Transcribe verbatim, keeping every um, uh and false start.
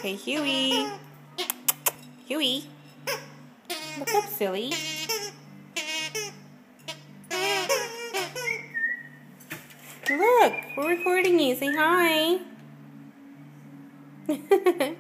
Hey, Huey. Huey. Look up, silly. Look, we're recording you. Say hi.